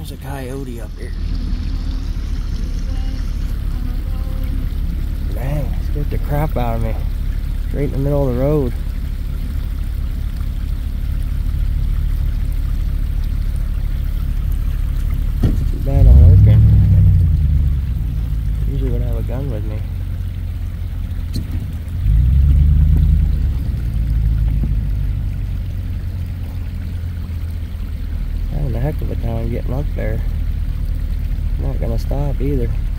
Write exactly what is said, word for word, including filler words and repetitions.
There's a coyote up here. Dang, scared the crap out of me. Right in the middle of the road. Too bad I'm working. Usually would have a gun with me. Having a heck of a time getting up there. Not gonna stop either.